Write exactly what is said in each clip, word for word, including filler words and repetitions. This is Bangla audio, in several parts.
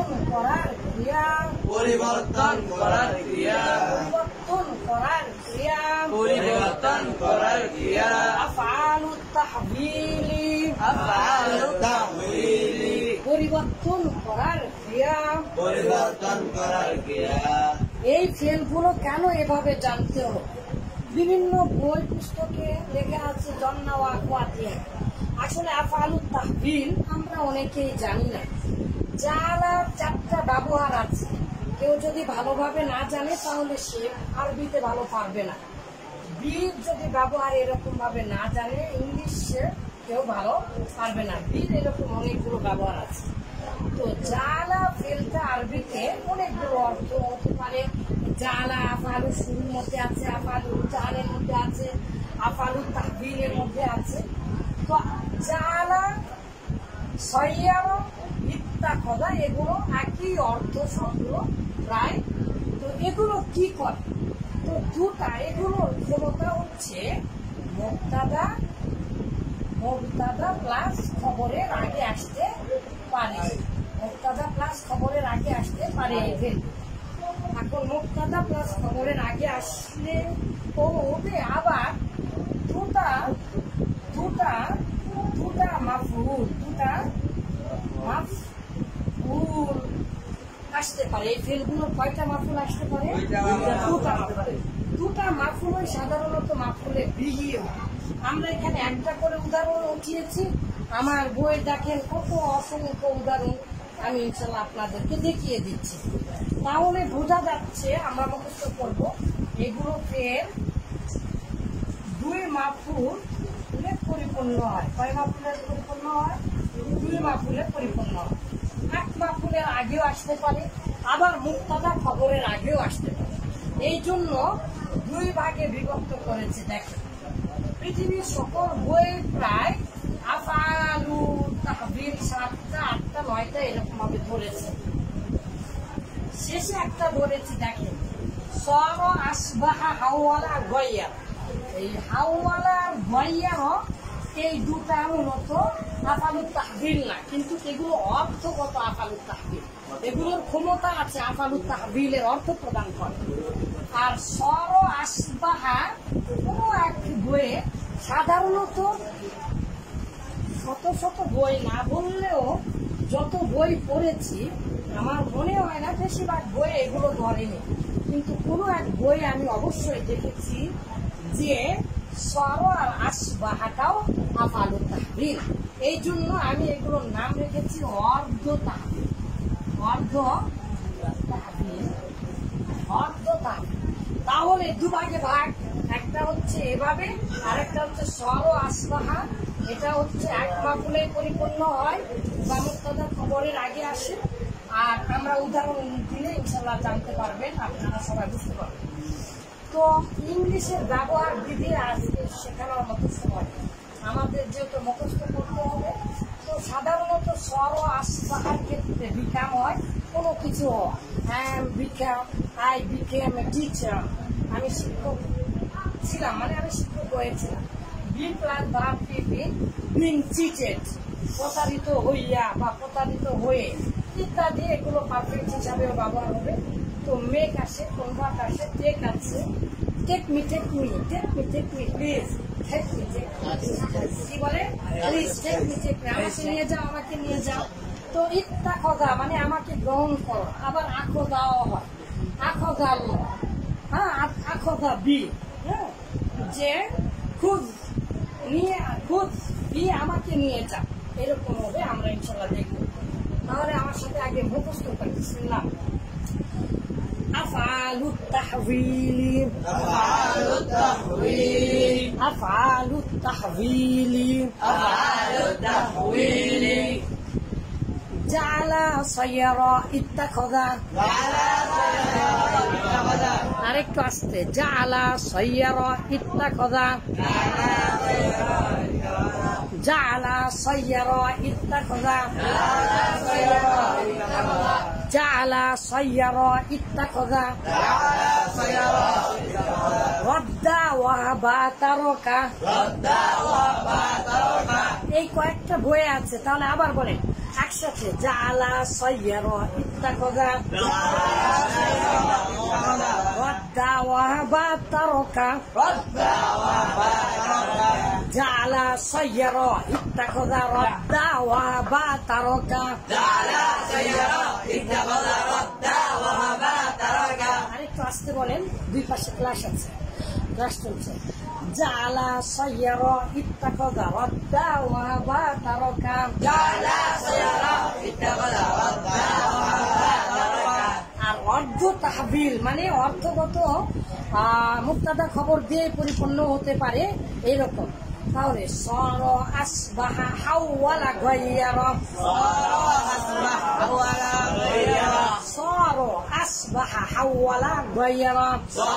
করার ক্রিয়া পরিবর্তন করার ক্রিয়া পরিবর্তন করার ক্রিয়া পরিবর্তন করার ক্রিয়া আফআলুত তাহবিলি আফআলুত তাহবিলি পরিবর্তন করার ক্রিয়া পরিবর্তন করার ক্রিয়া। এই ফেলগুলো কেন এভাবে জানতে হবে? বিভিন্ন বই পুস্তকে লেখা আছে জন্না ওয়া কুয়াতিয়া। আসলে আফআলুত তাহবিল আমরা অনেকেই জানি না। জালার চারটা ব্যবহার আছে, কেউ যদি ভালোভাবে না জানে তাহলে সে আরবিতে ভালো পারবে না। বীর যদি ব্যবহার এরকম ভাবে না জানে ইংলিশে কেউ ভালো পারবে না। বীর এরকম অনেকগুলো ব্যবহার আছে। তো জালা ফেলটা আরবিতে অনেকগুলো অর্থ হতে পারে। জালা আফআলু শুরুর মধ্যে আছে, আফআলু জালের মধ্যে আছে, আফআলু তাহবিলের মধ্যে আছে। তো জালা সাইয়ারা ইত্তাখাযা এগুলো একই অর্থ সবগুলো প্রায়। তো এগুলো কি করে? তো দুটা এগুলোর ক্ষমতা হচ্ছে মুবতাদা মুবতাদা প্লাস খবরের আগে আসতে পারে। মুবতাদা প্লাস খবরের আগে আসতে পারে। এখন মুবতাদা প্লাস খবরের আগে আসলে ও ওতে আবার দুটা দুটা দুটা মাফউল দুটা মাফউল আসতে পারে। এই ফেলগুলোর কয়টা মাফুল আসতে পারে? দুটা মাফুল। দুটা মাফুল হয় সাধারণত মাফুলে বিহি হয়। আমরা এখানে একটা করে উদাহরণ উঠিয়েছি। আমার বই দেখেন কত অসংখ্য উদাহরণ আমি ইনশাল্লাহ আপনাদেরকে দেখিয়ে দিচ্ছি। তাহলে বোঝা যাচ্ছে আমরা মুখস্থ করবো এগুলো ফের দুই মাফুলে পরিপূর্ণ হয়। কয় মাফুলে পরিপূর্ণ হয়? দুই মাফুলে পরিপূর্ণ হয়। এক মাফুলের আগেও আসতে পারে, আবার মুবতাদা খবরের আগেও আসতে পারে। এই জন্য দুই ভাগে বিভক্ত করেছে। দেখেন পৃথিবীর সকল বই প্রায় আফআলু তাহবিল সাতটা আটটা নয়টা এরকম ভাবে ধরেছে। শেষে একটা ধরেছি দেখেন সর আসবাহা হাওয়ালা গয়া। এই হাওয়ালা গয়া এই দুটা মূলত আফআলুত তাহবিল না, কিন্তু এগুলো অর্থগত আফআলুত তাহবিল। এগুলোর ক্ষমতা আছে আফআলুত তাহবিলের অর্থ প্রদান করে। আর সর আসবাহা কোনো এক বইয়ে সাধারণত শত শত বই না বললেও যত বই পড়েছি আমার মনে হয় না বেশিরভাগ বই এগুলো ধরেনি, কিন্তু কোনো এক বই আমি অবশ্যই দেখেছি যে সর আর আসবাহাটাও আফআলুত তাহবিল। এই জন্য আমি এগুলোর নাম রেখেছি অর্ধ তাহবিল। অর্ধ তাহবিল অর্ধ তাহবিল। তাহলে দুভাগে ভাগ, একটা হচ্ছে এভাবে, আরেকটা হচ্ছে সর ও আসবাহা। এটা হচ্ছে এক মাফুলে পরিপূর্ণ হয় বা মুবতাদা খবরের আগে আসে। আর আমরা উদাহরণ দিলে ইনশাল্লাহ জানতে পারবেন, আপনারা সবাই বুঝতে পারবেন। তো ইংলিশের ব্যবহার বিধি আজকে শেখানোর মতো সময় আমাদের যেহেতু মুখস্থ করতে হবে। তো সাধারণত সর ও আসবাহার ক্ষেত্রে বিকাম হয় কোনো কিছু হ্যাঁ become I became a teacher. আমি শিক্ষক ছিলাম, মানে আমি শিক্ষক হয়েছিলাম। Be plus verb PP being cheated, প্রতারিত হইয়া বা প্রতারিত হয়ে ইত্যাদি এগুলো পারফেক্ট হিসাবেও ব্যবহার হবে। তো মেক আসে, কনভার্ট আসে, টেক আছে, take me take me take me take me please take me take কি বলে please take me take me, আমাকে নিয়ে যাও আমাকে নিয়ে যাও। তো ইত্তাখাযা মানে আমাকে গ্রহণ করো। আবার আখাযাও হয়, আখাযাল, হ্যাঁ আখাযা বি, হ্যাঁ যে খুদ নিয়ে খুদ বি আমাকে নিয়ে যাও, এরকম হবে। আমরা ইনশাল্লাহ দেখবো। তাহলে আমার সাথে আগে মুখস্থ করি। বিসমিল্লাহ। আফআলুত তাহবিলি আফআলুত তাহবিলি আফআলুত তাহবিলি আফআলুত তাহবিলি জালা সাইয়ারা ইত্তাখাযা। আরেকটু আসতে, জালা সাইয়ারা ইত্তাখাযা। জালা সাইয়ারা ইত্তাখাযা। জালা সাইয়ারা ইত্তাখাযা। রদ্দা ওয়াহাবা তারকা। এই কয়েকটা বই আছে, তাহলে আবার বলেন একসাথে জালা সাইয়ার ইত্তাখাযা রাদ্দা ওয়াহাবা তারকা জালা সাইয়ার ইত্তাখাযা রাদ্দা ওয়াহাবা তারকা আরেকটু আসতে বলেন, দুই পাশে ক্লাস আছে, ক্লাস চলছে। জালা সাইয়ার ইত্তাখাযা রাদ্দা ওয়াহাবা তারকা আর অর্ধ তাহবিল মানে অর্থগত মুক্তাদা খবর দিয়ে পরিপূর্ণ হতে পারে এইরকম। তাহলে সর আসবাহা হাওয়ালা গায়্যারা সর আসবাহা হাওয়ালা গায়্যারা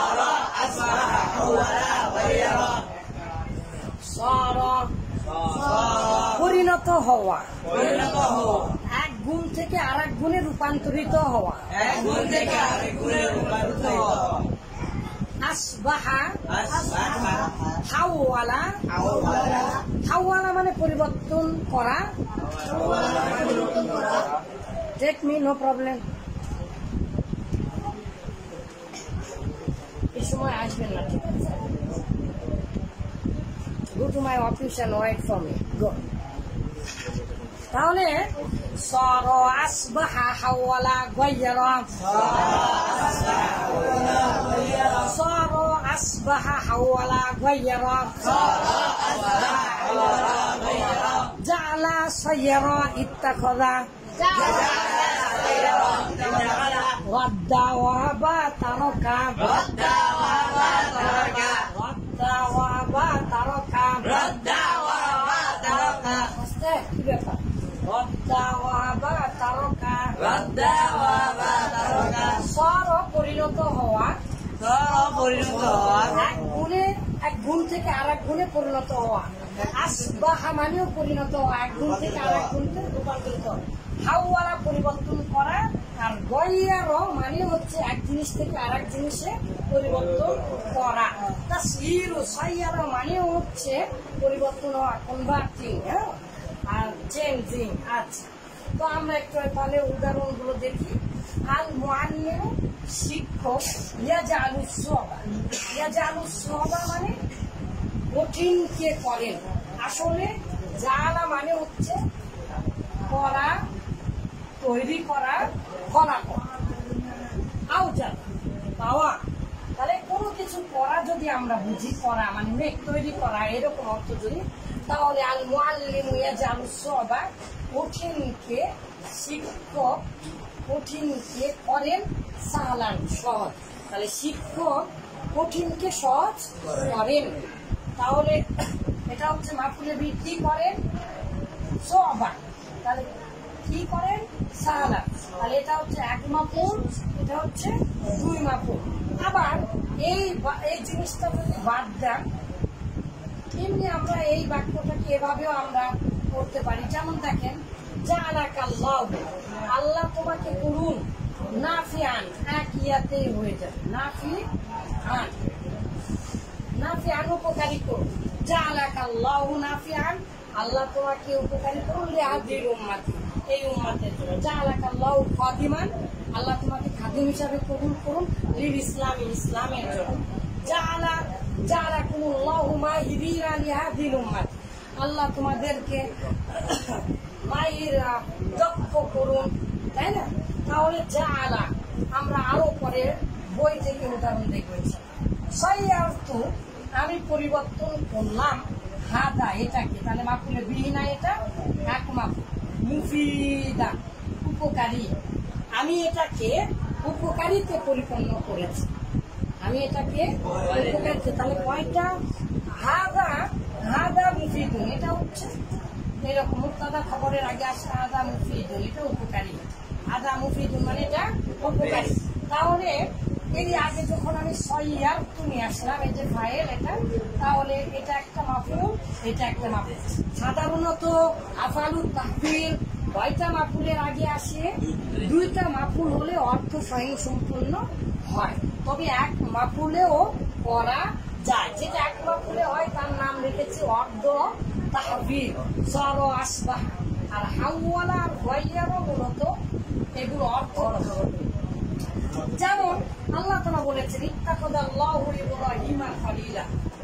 সর পরিণত হওয়া, এক গুণ থেকে আর এক গুণে রূপান্তরিত হওয়া। আসবাহা হাওয়ালা, হাওয়ালা মানে পরিবর্তন করা। Take me, no problem. এই সময় আসবেন না, ঠিক আছে? Go to my office and wait for me. Go. তাহলে সর আসবাহা হাওয়ালা গায়্যারা সর আসবাহা হাওয়ালা গায়্যারা জালা সাইয়ারা ইত্তাখাযা রাদ্দা ওয়াহাবা তারকা রাদ্দা ওয়াহাবা তারকা আস্তে, কি ব্যাপার? রাদ্দা ওয়াহাবা তারকা সর পরিণত হওয়া, এক গুণে এক গুণ থেকে আর এক গুণে পরিণত হওয়া। আসবাহা মানেও পরিণত হওয়া, এক গুণ থেকে আর এক গুণে রূপান্তরিত। হাওয়ালা পরিবর্তন করা, আর গায়্যার মানে হচ্ছে এক জিনিস থেকে আর এক জিনিসে পরিবর্তন করা। তাসয়ীর সাইয়ার মানে হচ্ছে পরিবর্তন হওয়া, কনভার্টিং, হ্যাঁ, আর চেঞ্জিং। আচ্ছা, তো আমরা একটু তাহলে উদাহরণগুলো দেখি। আল মুআল্লিম শিক্ষক, ইয়াজআলুস সাবা, ইয়াজআলুস সাবা মানে কঠিন কে করেন। আসলে জালা মানে হচ্ছে করা, তৈরি করা, করা করা, আউটার পাওয়া। তাহলে কোনো কিছু করা যদি আমরা বুঝি, করা মানে মেঘ তৈরি করা, এরকম অর্থ যদি, তাহলে আল মুআল্লিম ইয়াজআলুস সাবা কঠিনকে শিক্ষক কঠিনকে করেন সাহলান সহজ। তাহলে শিক্ষক কঠিনকে সহজ করেন। তাহলে এটা হচ্ছে মাফুলে বি, কি করেন? সাবা। তাহলে কি করেন? সাহলান। তাহলে এটা হচ্ছে এক মাফুল, এটা হচ্ছে দুই মাফুল। আবার এই এই জিনিসটা যদি বাদ দেন, এমনি আমরা এই বাক্যটাকে এভাবেও আমরা করতে পারি। যেমন দেখেন, জাআলাকাল্লাহু, আল্লাহ তোমাকে করুন, নাফিআন, এক ইয়াতেই হয়ে যাবে, নাফিআন, নাফিআন উপকারী করুন। জাআলাকাল্লাহু নাফিআন, আল্লাহ তোমাকে উপকারী করুন, লিহাদিল উম্মতি, এই উম্মতের জন্য। জাআলাকাল্লাহু খাদিমান, আল্লাহ তোমাকে খাদিম হিসাবে কবুল করুন, লিল ইসলামি, ইসলামের জন্য। জাআলা জাআলাকুমুল্লাহু মাহিরিনা লিহাদিল উম্মতি, আল্লাহ তোমাদেরকে মাহিরা দক্ষ করুন, তাই না? তাহলে জাআলা আমরা আরো পরে বই থেকে উদাহরণ দেখবেন। সাইয়ারতু, আমি পরিবর্তন করলাম, হাদা এটাকে, তাহলে মাফুলে বিহিনা, এটা এক মাফুল। মুফিদা উপকারী, আমি এটাকে উপকারীতে পরিপূর্ণ করেছি, আমি এটাকে উপকারীতে। তাহলে কয়টা? হাদা, হাদা মুফিদুন, এটা হচ্ছে এরকম মুক্তাদা খবরের আগে আসে আদা মুফিদুন, এটা উপকারী। আদা মুফিদুন মানে এটা উপকারী। তাহলে এর আগে যখন আমি সাইয়ারতু নিয়ে আসলাম, এই যে ফাইল এটা, তাহলে এটা একটা মাফুল, এটা একটা মাফুল। সাধারণত আফালুত তাহবিল কয়টা মাফুলের আগে আসে? দুইটা মাফুল হলে অর্থ সহিং সম্পূর্ণ হয়, তবে এক মাফুলেও করা যায়। যেটা এক মাফুলে হয় তার নাম রেখেছি অর্ধ তাহবিল। সর আসবাহ, আর হাওয়ালা আর গায়্যারও মূলত এগুলো অর্থ কথা বলবে। যেমন আল্লাহ তাআলা বলেছেন ইত্তাখাযাল্লাহু ইব্রাহিমা খলিলা,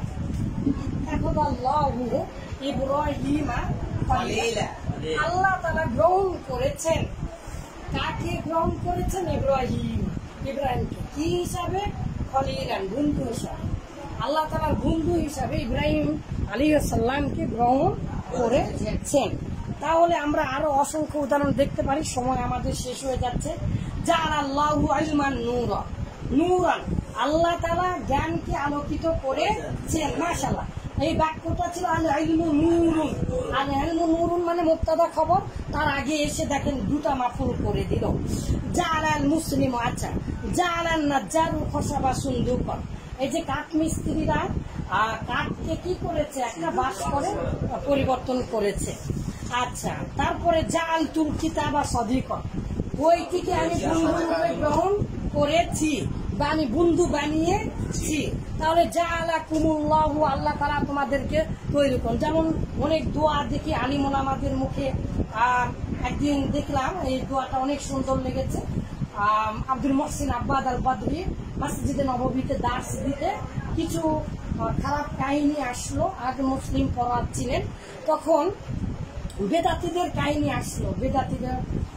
ইত্তাখাযাল্লাহু ইব্রাহিমা খলিলা, আল্লাহ তাআলা গ্রহণ করেছেন, কাকে গ্রহণ করেছেন? ইব্রাহিম, ইব্রাহিমকে কি হিসাবে? খলিলান, বন্ধু হিসাবে। আল্লাহ তাআলার বন্ধু হিসাবে ইব্রাহিম আলাইহিস সালামকে গ্রহণ করেছেন। তাহলে আমরা আরো অসংখ্য উদাহরণ দেখতে পারি, সময় আমাদের শেষ হয়ে যাচ্ছে। জাআলাল্লাহু ইলমান নূরা, নূরান, আল্লাহ তাআলা জ্ঞানকে আলোকিত করেছেন। মাশাআল্লাহ, এই বাক্যটা ছিল আল ইলমু নূরুন। আল ইলমু নূরুন মানে মুবতাদা খবর, তার আগে এসে দেখেন দুটা মাফুল করে দিল। জাআলাল মুসলিম, আচ্ছা, জাআলান নাজ্জারু খসাবা সুন্দুকান, এই যে কাঠ মিস্ত্রিরা কাঠকে কি করেছে? একটা বাস করে পরিবর্তন করেছে। আচ্ছা, তারপরে জাল তুল কিতাবা সদিকন, বইটিকে আমি বন্ধু রূপে গ্রহণ করেছি বা আমি বন্ধু বানিয়েছি। তাহলে জাআলা কুমুল্লাহু, আল্লাহ তাআলা তোমাদেরকে তৈরি করুন। যেমন অনেক দোয়া দেখি আলিম ওলামাদের মুখে, একদিন দেখলাম এই দোয়াটা অনেক সুন্দর লেগেছে। আব্দুল মহসিন আব্বাদ আল বদরি মসজিদে নববীতে দার্স দিতে কিছু খারাপ কাহিনী আসলো। আগে মুসলিম পড়াচ্ছিলেন, তখন বেদাতীদের কাহিনী আসলো। বেদাতীদের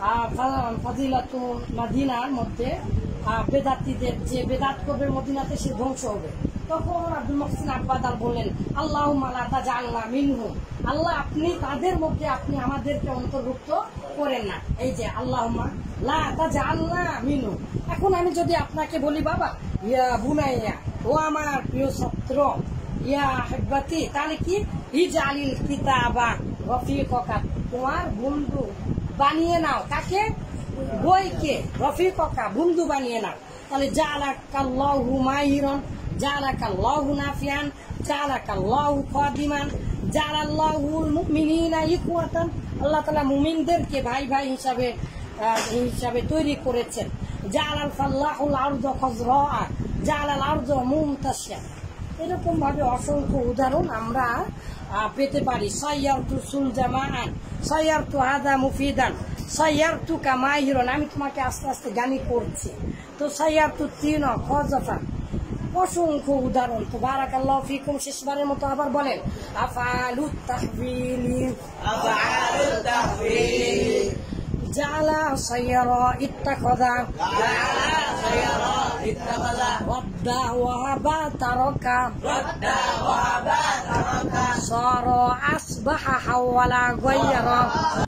ফাজিলাতু মদিনার মধ্যে বেদাতীদের যে বেদাত করবে মদিনাতে সে ধ্বংস হবে। তখন আব্দুল মহসিন আব্বাদ আল বললেন আল্লাহুম্মা লা তাজআলনা মিনহুম, আল্লাহ আপনি তাদের মধ্যে আপনি আমাদেরকে অন্তর্ভুক্ত করেন না। এই যে আল্লাহুম্মা লা তাজআলনা মিনহুম। এখন আমি যদি আপনাকে বলি বাবা ইয়া বুনাইয়া, ও আমার প্রিয় ছাত্র, ইয়া হিব্বাতি, তাহলে কি? ইজআলিল কিতাবা রফিকাকা, তোমার বন্ধু বানিয়ে নাও। কাকে? বইকে। রফিকাকা, বন্ধু বানিয়ে নাও। তাহলে জাআলাকাল্লাহু মাহিরান, জাআলাকাল্লাহু নাফিয়ান, জাআলাকাল্লাহু খাদিমান, জাআলাল্লাহুল মুমিনিনা ইখওয়াতান, আল্লাহ তাআলা মুমিনদেরকে ভাই ভাই হিসাবে হিসাবে তৈরি করেছেন। জাআলাল ফাল্লাহুল আরদা খাজরা, জাআলাল আরদা মুমতাশিয়া। এরকম ভাবে অসংখ্য উদাহরণ আমরা পেতে পারি। সাইয়ারতু সুলজামান, সাইয়ারতু হাদা মুফিদান, সাইয়ারতু কামাহিরন, আমি তোমাকে আস্তে আস্তে জ্ঞানী করছি। তো সাইয়ারতু তিন খজাফান, অসংখ্য উদাহরণ। তো বারাকাল্লাহু ফিকুম, শেষবারের মতো আবার বলেন আফআলুত তাহবিলি, আফআলুত তাহবিলি, জালা সাইয়ারা ইত্তাখাযা, জালা সাইয়ারা ইত্তাখাযা, ওয়াদ্দা ওয়াহাবা তারাকা, ওয়াদ্দা ওয়াহাবা তারাকা, সারা আসবাহা হাওয়ালা গায়্যারা।